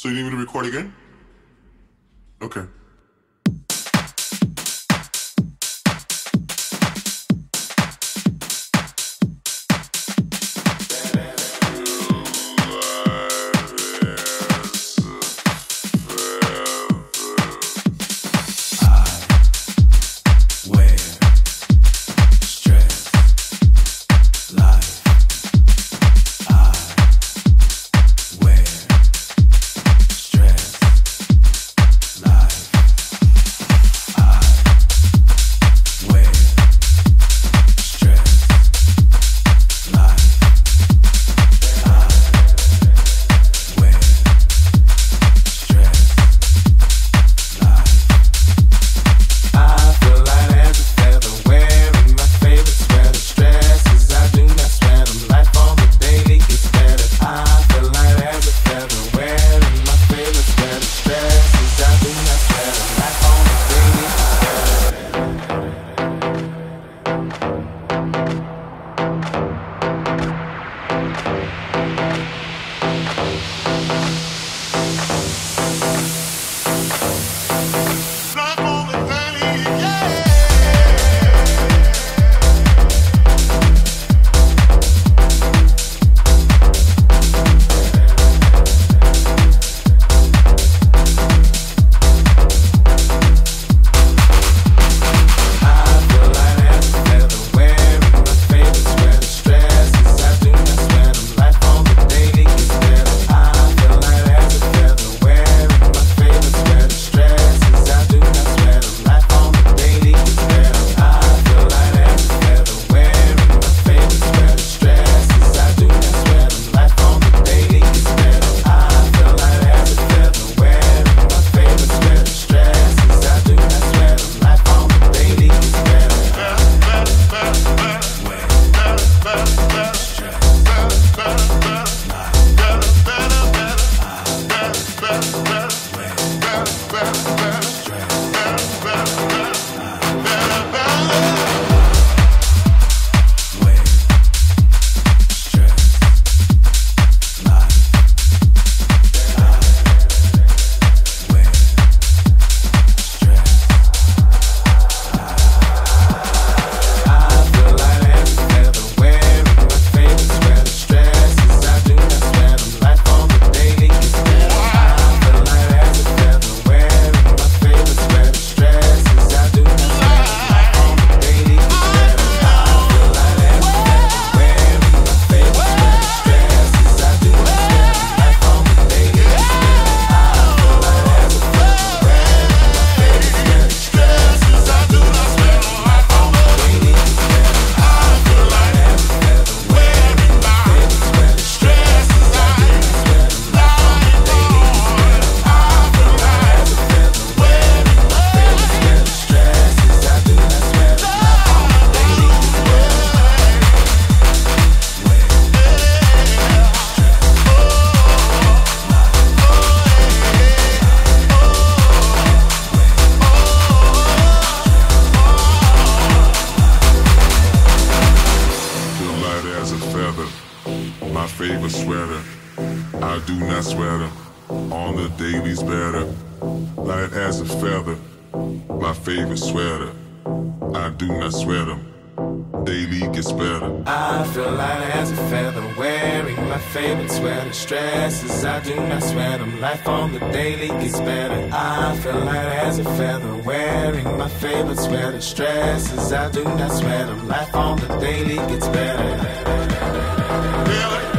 So you need me to record again? Okay. My favorite sweater, I do not sweater. On the daily's better, light as a feather. My favorite sweater, I do not sweat 'em. Daily gets better. I feel light as a feather, wearing my favorite sweater. Stresses, I do not sweat 'em. Life on the daily gets better. I feel light as a feather, wearing my favorite sweater. Stresses, I do not sweat 'em. Life on the daily gets better.